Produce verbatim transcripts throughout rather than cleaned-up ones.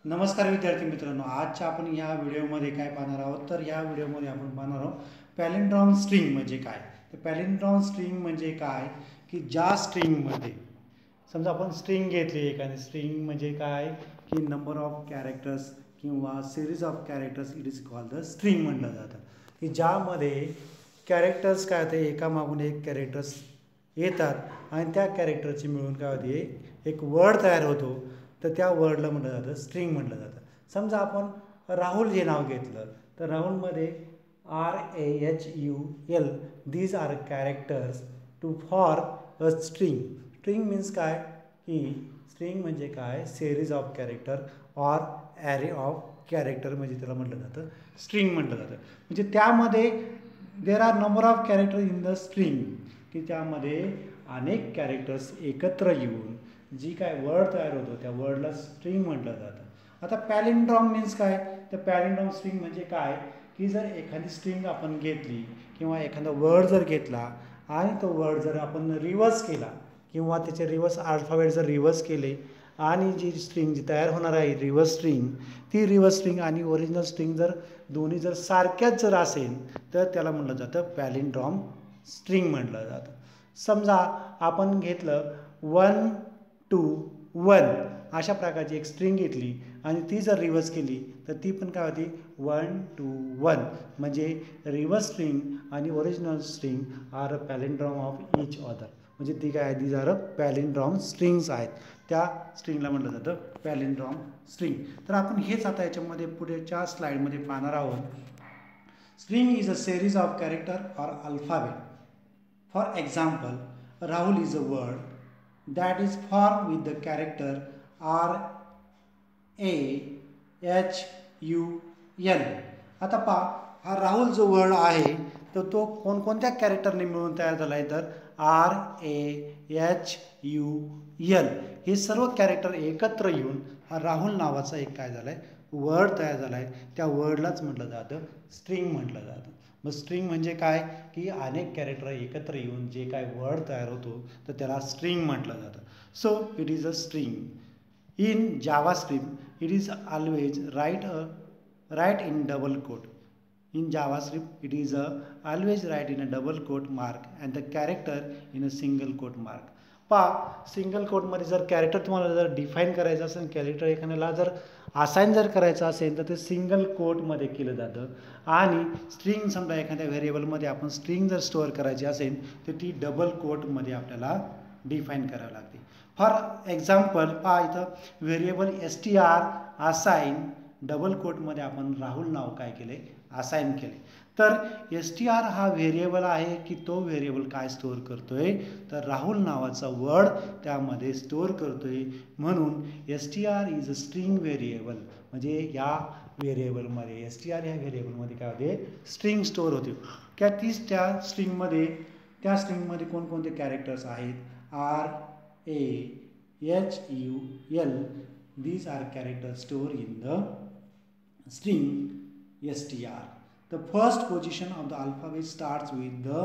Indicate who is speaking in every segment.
Speaker 1: नमस्कार विद्यार्थी मित्रांनो, आजच्या आपण या व्हिडिओमध्ये काय पाहणार आहोत तर या व्हिडिओमध्ये आपण पाहणार आहोत पॅलिंड्रॉम स्ट्रिंग म्हणजे काय. तर पॅलिंड्रॉम स्ट्रिंग म्हणजे काय की ज्या स्ट्रिंगमध्ये समजा आपण स्ट्रिंग घेतली एखादी स्ट्रिंग म्हणजे काय की नंबर ऑफ कॅरेक्टर्स किंवा series of characters it is called the string म्हटलं जातं. की ज्यामध्ये कॅरेक्टर्स काय होते एकामागून एक कॅरेक्टर्स येतात आणि त्या कॅरेक्टरची मिळून काय होते एक वर्ड तयार होतो. तर त्या वर्डला म्हटलं जातं स्ट्रिंग म्हटलं जातं. समजा आपण राहुल हे नाव घेतलं तर राहुलमध्ये R A H U L these are characters to for a string. String means काय की स्ट्रिंग म्हणजे काय series of character or array of character म्हणजे त्याला म्हटलं जातं स्ट्रिंग म्हटलं जातं. म्हणजे त्यामध्ये there are number of character in the string की त्यामध्ये अनेक कॅरेक्टर्स एकत्र येऊन जी काय वर्ड तयार होतो त्या वर्डला स्ट्रिंग म्हटलं जातं. आता पॅलिंड्रॉम मीन्स काय तर पॅलिंड्रॉम स्ट्रिंग म्हणजे काय की जर एखादी स्ट्रिंग आपण घेतली किंवा एखादा वर्ड जर घेतला आणि तो वर्ड जर आपण रिव्हर्स केला किंवा त्याचे रिव्हर्स अल्फाबेट जर रिव्हर्स केले आणि जी स्ट्रिंग जी तयार होणार आहे रिव्हर्स स्ट्रिंग ती रिव्हर्स स्ट्रिंग आणि ओरिजिनल स्ट्रिंग जर दोन्ही जर सारख्याच जर असेल तर त्याला म्हटलं जातं पॅलिंड्रॉम स्ट्रिंग म्हटलं जातं. समजा आपण घेतलं वन टू वन अशा प्रकारची एक स्ट्रिंग घेतली आणि ती जर रिव्हर्स केली तर ती पण काय होती वन टू वन म्हणजे रिव्हर्स स्ट्रिंग आणि original string are a palindrome of each other. म्हणजे ती काय आहे these are a palindrome strings आहेत. त्या स्ट्रिंगला म्हटलं जातं पॅलिंड्रॉम स्ट्रिंग. तर आपण हेच आता याच्यामध्ये पुढेच्या स्लाइडमध्ये पाहणार आहोत. String is a series of character or alphabet. For example, Rahul is a word that is formed with the character R A H U L. आता पहा हा राहुल जो वर्ड आहे तर तो कोणकोणत्या कॅरेक्टरने मिळून तयार झाला आहे तर R A H U L हे सर्व कॅरेक्टर एकत्र येऊन हा राहुल नावाचा एक काय झाला आहे वर्ड तयार झाला आहे. त्या वर्डलाच म्हटलं जातं स्ट्रिंग म्हटलं जातं. मग स्ट्रिंग म्हणजे काय की अनेक कॅरेक्टर एकत्र येऊन जे काय वर्ड तयार होतो तर त्याला स्ट्रिंग म्हटलं जातं. So it is a string. In JavaScript it is always write a write in double quote. In JavaScript, it is a always write in a double quote mark and the character in a single quote mark. पहा single कोटमध्ये जर character तुम्हाला जर define करायचं असेल character एखाद्याला जर assign जर करायचं असेल तर ते सिंगल कोटमध्ये केलं जातं. आणि स्ट्रिंग समजा एखाद्या व्हेरिएबलमध्ये आपण स्ट्रिंग जर स्टोअर करायची असेल तर ती डबल कोटमध्ये आपल्याला डिफाईन करावी लागते. फॉर एक्झाम्पल पहा इथं variable S T R assign double कोटमध्ये आपण राहुल नाव काय केले असाइन केले. तर एस टी आर हा व्हेरिएबल आहे की तो व्हेरिएबल काय स्टोअर करतोय तर राहुल नावाचा वर्ड त्यामध्ये स्टोअर करतोय. म्हणून S T R is a string variable. म्हणजे या व्हेरिएबलमध्ये एस टी आर या व्हेरिएबलमध्ये काय होते स्ट्रिंग स्टोअर होते. त्या तीच त्या स्ट्रिंगमध्ये त्या स्ट्रिंगमध्ये कोणकोणते कॅरेक्टर्स आहेत R A H U L these are characters store in the string S T R. The first position of the alphabet starts with the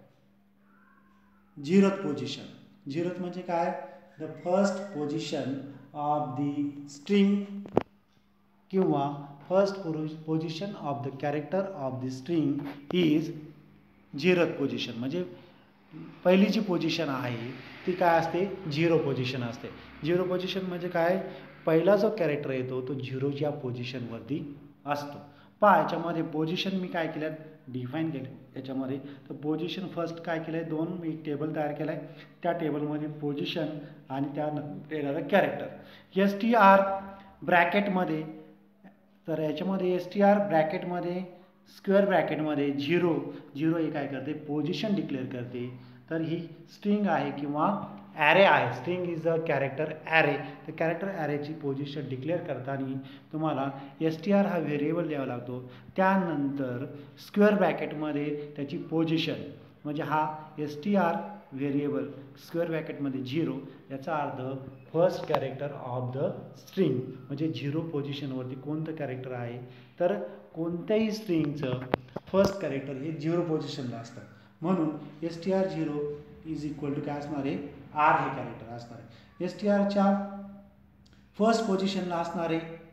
Speaker 1: zeroth position. Zeroth म्हणजे काय the first position of the string किंवा first position of the character of the string is zeroth position. म्हणजे पहिली जी position आहे ती काय असते zero position असते. झिरो पोझिशन म्हणजे काय पहिला जो कॅरेक्टर येतो तो झिरोच्या पोझिशनवरती असतो. पहा याच्यामध्ये पोझिशन मी काय केलं डिफाईन केले याच्यामध्ये. तर पोझिशन फर्स्ट काय केलं आहे दोन मी एक टेबल तयार केलं आहे. त्या टेबलमध्ये पोझिशन आणि त्यानंतर येणारं कॅरेक्टर एस टी आर ब्रॅकेटमध्ये. तर याच्यामध्ये एस टी आर ब्रॅकेटमध्ये स्क्वेअर ब्रॅकेटमध्ये झिरो झिरो हे काय करते पोझिशन डिक्लेअर करते. तर ही स्ट्रिंग आहे किंवा ॲरे आहे. String is a character array. तर कॅरेक्टर ॲरेची पोझिशन डिक्लेअर करताना तुम्हाला एस टी आर हा व्हेरिएबल द्यावा लागतो. त्यानंतर स्क्वेअर ब्रॅकेटमध्ये त्याची पोझिशन म्हणजे हा S T R variable square ब्रॅकेटमध्ये झिरो याचा अर्थ first character of the string. म्हणजे झिरो पोझिशनवरती कोणतं कॅरेक्टर आहे तर कोणत्याही स्ट्रिंगचं फर्स्ट कॅरेक्टर हे झिरो पोझिशनला असतं. म्हणून S T R zero is equal to काय असणार आहे आर हे कॅरेक्टर असणार आहे. एस टी आरच्या फर्स्ट पोझिशनला असणारे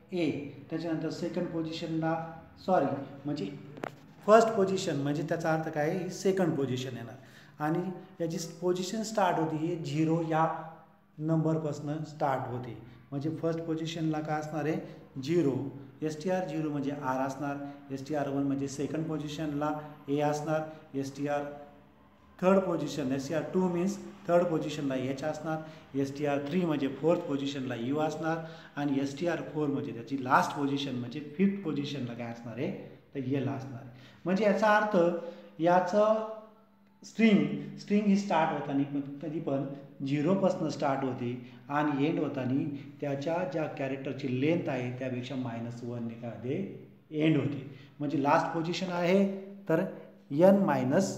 Speaker 1: ए, त्याच्यानंतर सेकंड पोझिशनला सॉरी म्हणजे फर्स्ट पोझिशन म्हणजे त्याचा अर्थ काय ही सेकंड पोझिशन येणार आणि याची पोझिशन स्टार्ट होती ही झिरो या नंबरपासून स्टार्ट होते म्हणजे फर्स्ट पोझिशनला काय असणार आहे zero, S T R zero म्हणजे आर असणार, एस टी आर वन म्हणजे सेकंड पोझिशनला ए असणार, S T R third position S T R two means third पोझिशनला एच असणार, एस टी आर थ्री म्हणजे फोर्थ पोझिशनला यू असणार आणि एस टी आर फोर म्हणजे त्याची लास्ट पोझिशन म्हणजे फिफ्थ पोझिशनला काय असणार आहे तर एल असणार आहे. म्हणजे याचा अर्थ याचं स्ट्रिंग स्ट्रिंग ही स्टार्ट होताना पण कधी पण झिरोपासून स्टार्ट होते आणि एंड होताना त्याच्या ज्या कॅरेक्टरची लेंथ आहे त्यापेक्षा मायनस वनने काय होते एंड होते. म्हणजे लास्ट पोझिशन आहे तर एन मायनस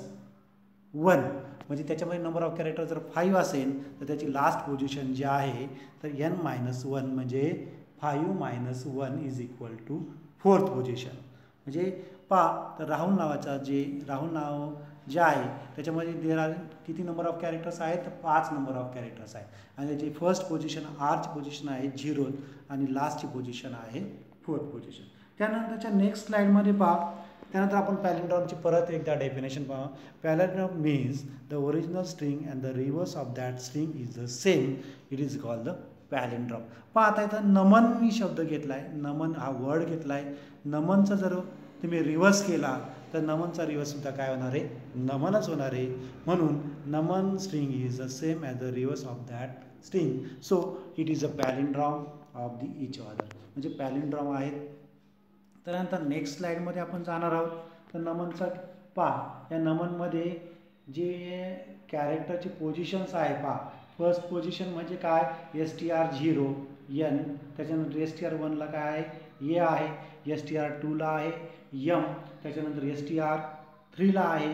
Speaker 1: वन म्हणजे त्याच्यामध्ये नंबर ऑफ कॅरेक्टर जर फाईव्ह असेल तर त्याची लास्ट पोझिशन जी आहे तर एन मायनस वन म्हणजे five minus one is equal to fourth position. म्हणजे पा तर राहुल नावाचा जे राहुल नाव जे आहे त्याच्यामध्ये देर आर किती नंबर ऑफ कॅरेक्टर्स आहेत तर पाच नंबर ऑफ कॅरेक्टर्स आहेत आणि त्याची फर्स्ट पोझिशन आरची पोझिशन आहे झिरो आणि लास्टची पोझिशन आहे फोर्थ पोझिशन. त्यानंतरच्या नेक्स्ट स्लाईडमध्ये पहा त्यानंतर आपण पॅलिंड्रॉमची परत एकदा डेफिनेशन पाहू. Palindrome means the original string and the reverse of that string is the same it is called the palindrome. पहा आता इथं नमन मी शब्द घेतला आहे, नमन हा वर्ड घेतला आहे. नमनचा जर तुम्ही रिव्हर्स केला तर नमनचा रिव्हर्ससुद्धा काय होणार आहे नमनच होणार आहे. म्हणून Naman string is the same as the reverse of that string so it is a palindrome of the each other म्हणजे पॅलिंड्रॉम आहेत. त्यानंतर नेक्स्ट स्लाईडमध्ये आपण जाणार आहोत. तर नमनचा पहा या नमनमध्ये जे कॅरेक्टरचे पोझिशन्स आहे पहा फर्स्ट पोझिशन म्हणजे काय S T R zero N, त्याच्यानंतर एस टी आर वनला काय आहे ए आहे, एस टी आर टूला आहे यम, त्याच्यानंतर एस टी आर थ्रीला आहे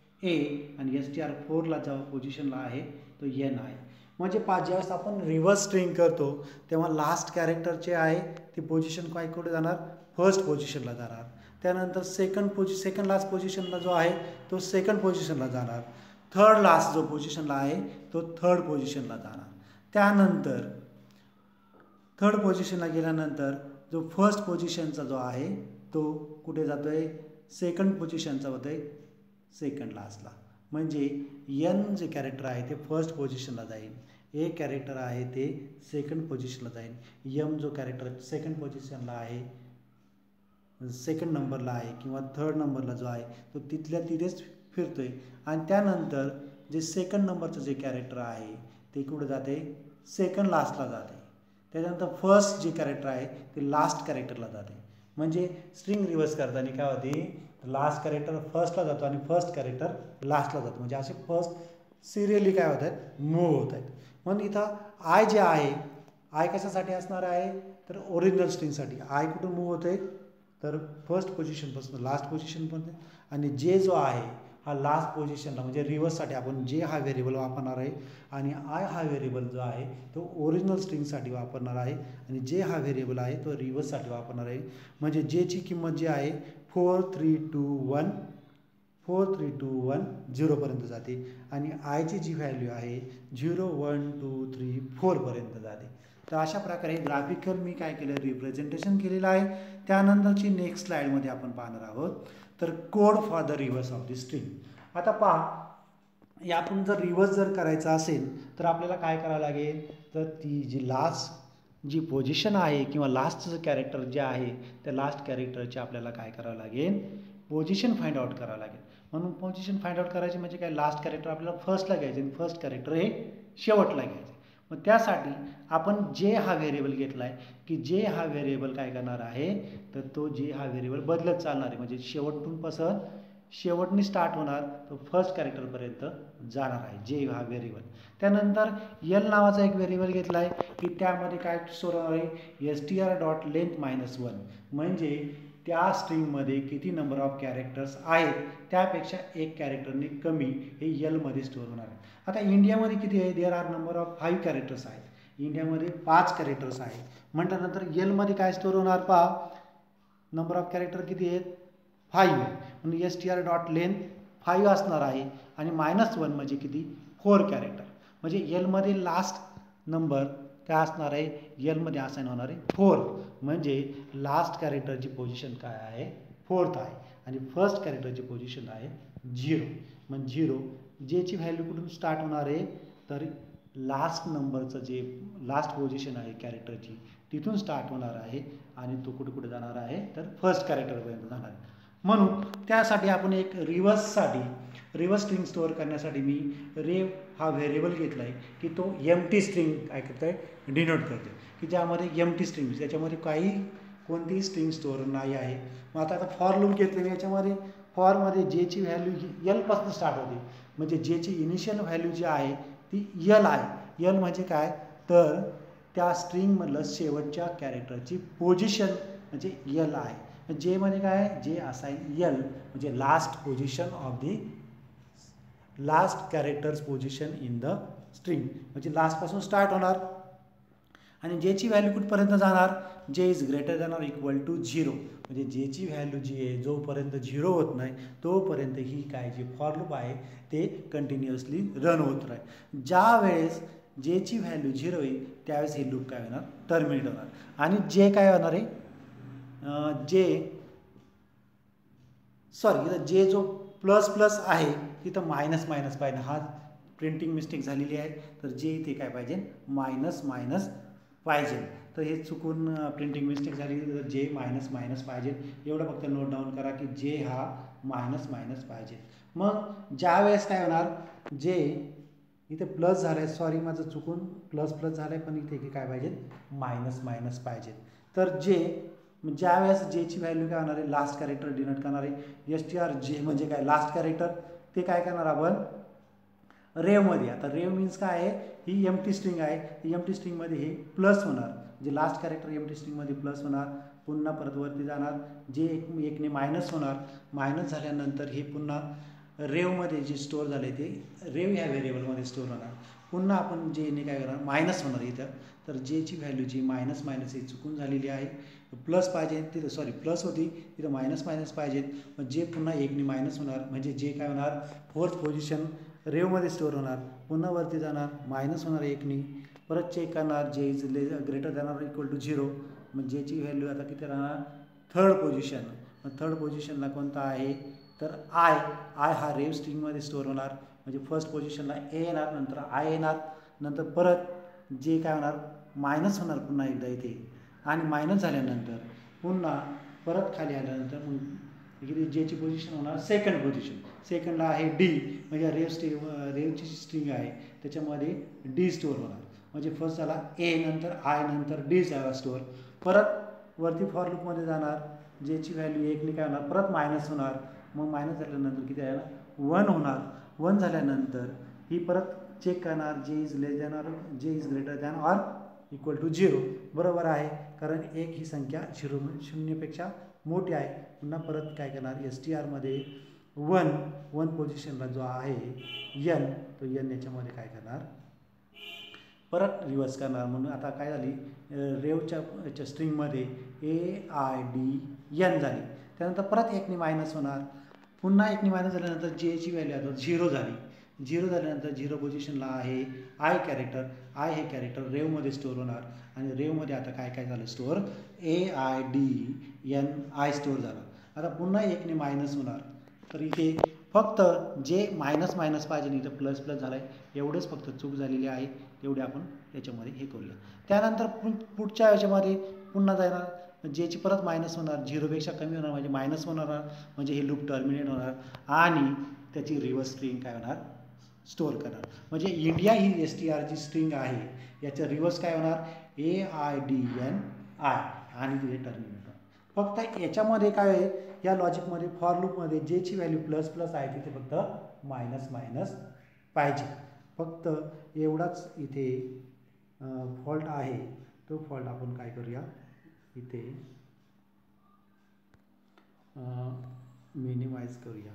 Speaker 1: ए आणि एस टी आर फोरला जो पोझिशनला आहे तो एन आहे. म्हणजे पाच ज्यावेळेस आपण रिव्हर्स स्ट्रिंग करतो तेव्हा लास्ट कॅरेक्टरचे आहे ती पोझिशन काय कुठे जाणार फर्स्ट पोझिशनला जाणार. त्यानंतर सेकंड पोझि सेकंड लास्ट पोझिशनला जो आहे तो सेकंड पोझिशनला जाणार. थर्ड लास्ट जो पोझिशनला आहे तो थर्ड पोझिशनला जाणार. त्यानंतर थर्ड पोझिशनला गेल्यानंतर जो फर्स्ट पोझिशनचा जो आहे तो कुठे जातो आहे सेकंड पोझिशनचा होतो आहे सेकंड लास्टला. म्हणजे एन जे कॅरेक्टर आहे ते फर्स्ट पोझिशनला जाईल, ए कॅरेक्टर आहे ते सेकंड पोझिशनला जाईल, यम जो कॅरेक्टर सेकंड पोझिशनला आहे सेकंड नंबरला आहे किंवा थर्ड नंबरला जो आहे तो तिथल्या तिथेच फिरतोय आणि त्यानंतर जे सेकंड नंबरचं जे कॅरेक्टर आहे ते कुठे जाते सेकंड लास्टला जाते. त्याच्यानंतर फर्स्ट जे कॅरेक्टर आहे ते लास्ट कॅरेक्टरला जाते. म्हणजे स्ट्रिंग रिव्हर्स करताना काय होते लास्ट कॅरेक्टर फर्स्टला जातो आणि फर्स्ट कॅरेक्टर लास्टला जातो. म्हणजे असे फर्स्ट सिरियली काय होत आहेत मूव्ह होत आहेत. म्हणून इथं आय जे आहे आय कशासाठी असणार आहे तर ओरिजिनल स्ट्रिंगसाठी. आय कुठून मूव्ह होते तर फर्स्ट पोझिशनपासून लास्ट पोझिशनपर्यंत आणि जे जो आहे हा लास्ट पोझिशनला म्हणजे रिव्हर्ससाठी आपण जे हा व्हेरिएबल वापरणार आहे आणि आय हा व्हेरिएबल जो आहे तो ओरिजिनल स्ट्रिंगसाठी वापरणार आहे आणि जे हा व्हेरिएबल आहे तो रिव्हर्ससाठी वापरणार आहे. म्हणजे जेची किंमत जी आहे four three two one four three two one झिरोपर्यंत जाते आणि आयची जी व्हॅल्यू आहे झिरो वन टू थ्री फोरपर्यंत जाते. तर अशा प्रकारे ग्राफिकल मी काय केलं रिप्रेझेंटेशन केलेलं आहे. त्यानंतरची नेक्स्ट स्लाईडमध्ये आपण पाहणार आहोत तर code for the reverse of the string. आता पहा यातून जर रिव्हर्स जर करायचं असेल तर आपल्याला काय करावं लागेल तर ती जी लास्ट जी पोझिशन आहे किंवा लास्टचं कॅरेक्टर जे आहे त्या लास्ट कॅरेक्टरचे आपल्याला काय करावं लागेल पोझिशन फाइंड आउट करावं लागेल. म्हणून पोझिशन फाइंड आउट करायची म्हणजे काय लास्ट कॅरेक्टर आपल्याला फर्स्टला घ्यायचे आणि फर्स्ट कॅरेक्टर हे शेवटला घ्यायचे. मग त्यासाठी आपण जे हा व्हेरिएबल घेतला आहे की जे हा व्हेरिएबल काय करणार आहे तर तो जे हा व्हेरिएबल बदलत चालणार आहे. म्हणजे शेवटून कसं शेवटनी स्टार्ट होणार तो फर्स्ट कॅरेक्टरपर्यंत जाणार आहे जे हा व्हेरिएबल. त्यानंतर एल नावाचा एक व्हेरिएबल घेतला आहे की त्यामध्ये काय स्टोअर होणार आहे S T R dot length minus one म्हणजे त्या स्ट्रिंगमध्ये किती नंबर ऑफ कॅरेक्टर्स आहेत त्यापेक्षा एक कॅरेक्टरने कमी हे एलमध्ये स्टोअर होणार आहे. आता इंडियामध्ये किती आहे there are number of five characters आहेत. इंडियामध्ये पाच कॅरेक्टर्स आहेत म्हटल्यानंतर एलमध्ये काय स्टोअर होणार पहा नंबर ऑफ कॅरेक्टर किती आहेत फाईव्ह आहे. म्हणजे S T R dot length five असणार आहे आणि मायनस वन म्हणजे किती फोर कॅरेक्टर. म्हणजे एलमध्ये लास्ट नंबर काय असणार आहे एलमध्ये असाइन होणार आहे फोर्थ, म्हणजे लास्ट कॅरेक्टरची पोझिशन काय आहे फोर्थ आहे आणि फर्स्ट कॅरेक्टरची पोझिशन आहे झिरो. मग झिरो जेची व्हॅल्यू कुठून स्टार्ट होणार आहे तर लास्ट नंबरचं जे लास्ट पोझिशन आहे कॅरेक्टरची तिथून स्टार्ट होणार आहे आणि तो कुठे कुठे जाणार आहे तर फर्स्ट कॅरेक्टरपर्यंत जाणार आहे. म्हणून त्यासाठी आपण एक रिव्हर्ससाठी रिव्हर्स स्ट्रिंग स्टोअर करण्यासाठी मी रेव हा व्हेरिएबल घेतला आहे की तो एम टी स्ट्रिंग काय करत आहे डिनोट करते की ज्यामध्ये एम टी स्ट्रिंग त्याच्यामध्ये काही कोणतीही स्ट्रिंग स्टोअर नाही आहे. मग आता आता फॉर लूप घेतले याच्यामध्ये फॉरमध्ये जेची व्हॅल्यू ही एलपासून स्टार्ट होते, म्हणजे जेची इनिशियल व्हॅल्यू जी आहे ती यल आहे. यल म्हणजे काय तर त्या स्ट्रिंगमधलं शेवटच्या कॅरेक्टरची पोझिशन म्हणजे यल आहे. जे मध्ये काय जे असाइन यल म्हणजे last position of the last characters position in the string, म्हणजे लास्टपासून स्टार्ट होणार आणि जेची व्हॅल्यू कुठपर्यंत जाणार J is greater than or equal to zero, म्हणजे जेची व्हॅल्यू जी आहे जोपर्यंत झिरो होत नाही तोपर्यंत ही काय जी फॉर लूप आहे ते कंटिन्युअसली रन होत राहील. ज्या वेळेस जेची व्हॅल्यू झिरो होईल त्यावेळेस हे लूप काय होणार टर्मिनेट होणार आणि जे काय होणार आहे जे सॉरी जे जो प्लस प्लस आहे तिथं मायनस मायनस पाहिजे, हा प्रिंटिंग मिस्टेक झालेली आहे तर जे इथे काय पाहिजे मायनस मायनस पाहिजे. तर हे चुकून प्रिंटिंग मिस्टेक झाली तर जे मायनस मायनस पाहिजे एवढं फक्त नोट डाऊन करा की जे हा मायनस मायनस पाहिजे. मग ज्या वेळेस काय होणार जे इथे प्लस झालं आहे सॉरी माझं चुकून प्लस प्लस झालं आहे पण इथे काय पाहिजे मायनस मायनस पाहिजे. तर जे ज्या वेळेस जेची व्हॅल्यू काय होणार आहे लास्ट कॅरेक्टर डिनोट करणार आहे एस टी आर जे म्हणजे काय लास्ट कॅरेक्टर ते काय करणार आपण रेवमध्ये. आता रेव मीन्स काय आहे ही एम टी स्ट्रिंग आहे, एम टी स्ट्रिंगमध्ये हे प्लस होणार J last character empty स्ट्रिंगमध्ये प्लस होणार पुन्हा परत वरती जाणार जे एक एकने मायनस होणार, मायनस झाल्यानंतर हे पुन्हा रेवमध्ये जे स्टोअर झाले ते रेव ह्या व्हेरिएबलमध्ये स्टोअर होणार. पुन्हा आपण जेने काय करणार मायनस होणार इथं तर जेची व्हॅल्यू जी मायनस मायनस ही चुकून झालेली आहे प्लस पाहिजे तिथं सॉरी प्लस होती तिथं मायनस मायनस पाहिजेत जे पुन्हा एकने मायनस होणार म्हणजे जे काय होणार फोर्थ पोझिशन रेवमध्ये स्टोअर होणार पुन्हा वरती जाणार मायनस होणार एकनी परत चेक करणार J is less greater than or equal to zero म्हणजे जेची व्हॅल्यू आता किती राहणार थर्ड पोझिशन. मग थर्ड पोझिशनला कोणता आहे तर आय आय हा रेव स्ट्रिंगमध्ये स्टोअर होणार म्हणजे फर्स्ट पोझिशनला ए येणार नंतर आय येणार नंतर परत जे काय होणार मायनस होणार पुन्हा एकदा इथे आणि मायनस झाल्यानंतर पुन्हा परत खाली आल्यानंतर मग इथे जेची पोझिशन होणार सेकंड पोझिशन. सेकंडला आहे डी म्हणजे रेव स्ट्रिंग रेवची स्ट्रिंग आहे त्याच्यामध्ये डी स्टोअर होणार म्हणजे फर्स्ट झाला ए नंतर आय नंतर डी झाला स्टोअर. परत वरती फॉर लूपमध्ये जाणार जेची व्हॅल्यू एकने काय होणार परत मायनस होणार मग मायनस झाल्यानंतर किती आहे वन होणार. वन झाल्यानंतर ही परत चेक करणार J is less than or J is greater than or equal to zero बरोबर आहे कारण एक ही संख्या झिरो शून्यपेक्षा मोठी आहे. पुन्हा परत काय करणार एस टी आरमध्ये वन वन पोझिशनला जो आहे यन तो यन याच्यामध्ये काय करणार परत रिव्हर्स करणार. म्हणून आता काय झाली रेवच्या याच्या स्ट्रिंगमध्ये ए आय डी यन झाली त्यानंतर परत एकने मायनस होणार पुन्हा एकने मायनस झाल्यानंतर जेची व्हॅल्यू आता झिरो झाली. झिरो झाल्यानंतर झिरो पोझिशनला आहे आय कॅरेक्टर आय हे कॅरेक्टर रेवमध्ये स्टोअर होणार आणि रेवमध्ये आता काय काय झालं store A I D N I store झाला. आता पुन्हा एकने मायनस होणार तर इथे फक्त जे मायनस मायनस पाहिजे इथं प्लस प्लस झालं आहे एवढंच फक्त चूक झालेली आहे तेवढे आपण याच्यामध्ये हे करूया. त्यानंतर पुढच्या याच्यामध्ये पुन्हा जाणार जेची परत मायनस होणार झिरोपेक्षा कमी होणार म्हणजे मायनस होणार म्हणजे हे लूप टर्मिनेट होणार आणि त्याची रिव्हर्स स्ट्रिंग काय होणार स्टोअर करणार. म्हणजे इंडिया ही एस टी आरची स्ट्रिंग आहे याचं रिव्हर्स काय होणार A I D N I आणि तिथे टर्मिनेट होणार. फक्त याच्यामध्ये काय आहे या लॉजिकमध्ये फॉर लूपमध्ये जेची व्हॅल्यू प्लस प्लस आहे तिथे फक्त मायनस मायनस पाहिजे. फक्त एवढाच इथे फॉल्ट आहे तो फॉल्ट आपण काय करूया इथे मिनिमाइज करूया.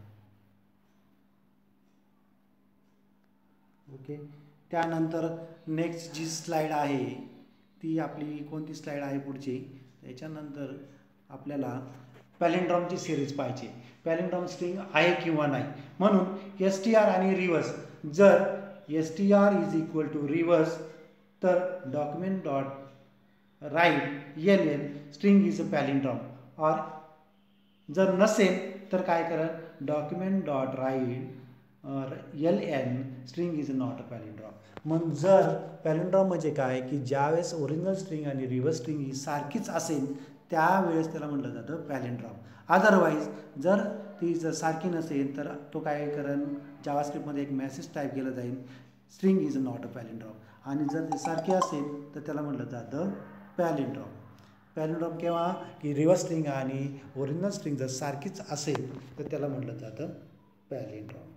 Speaker 1: ओके त्यानंतर नेक्स्ट जी स्लाईड आहे ती आपली कोणती स्लाईड आहे पुढची त्याच्यानंतर आपल्याला पॅलिंड्रॉमची सिरीज पाहिजे. पॅलिंड्रॉम स्ट्रिंग आहे किंवा नाही म्हणून एस टी आर आणि रिव्हर्स जर S T R is equal to reverse तर document dot write L N string is a palindrome. और जर नसेल तर काय करा, document dot write L N string is not a palindrome. मग जर पॅलिंड्रॉम म्हणजे काय की ज्यावेळेस ओरिजिनल स्ट्रिंग आणि रिव्हर्स स्ट्रिंग ही सारखीच असेल त्यावेळेस त्याला म्हटलं जातं पॅलिंड्रॉम. अदरवाईज जर ती जर सारखी नसेल तर तो काय करेल, जावास्क्रिप्टमध्ये एक मेसेज टाईप केला जाईल, string is not a palindrome. आणि जर ते सारखी असेल तर त्याला म्हटलं जातं पॅलिंड्रॉम. पॅलिंड्रॉम केव्हा की रिव्हर्स स्ट्रिंग आणि ओरिजिनल स्ट्रिंग जर सारखीच असेल तर त्याला म्हटलं जातं पॅलिंड्रॉम.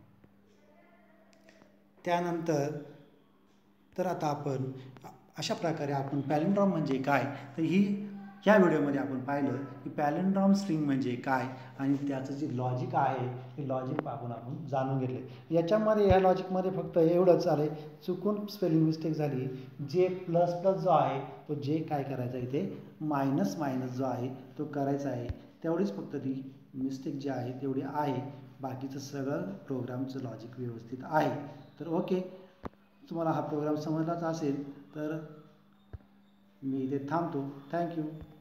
Speaker 1: त्यानंतर तर आता आपण अशा प्रकारे आपण पॅलिंड्रॉम म्हणजे काय तर ही ह्या व्हिडिओमध्ये आपण पाहिलं की पॅलिंड्रॉम स्ट्रिंग म्हणजे काय आणि त्याचं जे लॉजिक आहे ते लॉजिक आपण आपण जाणून घेतले. याच्यामध्ये ह्या लॉजिकमध्ये फक्त एवढंच आहे, चुकून स्पेलिंग मिस्टेक झाली, जे प्लस प्लस जो आहे तो जे काय करायचा इथे मायनस मायनस जो आहे तो करायचा आहे, तेवढीच फक्त ती मिस्टेक जी आहे तेवढी आहे. बाकीचं सगळं प्रोग्रामचं लॉजिक व्यवस्थित आहे. तर ओके, तुम्हाला हा प्रोग्राम समजलाच असेल तर मी इथे थांबतो. थँक्यू.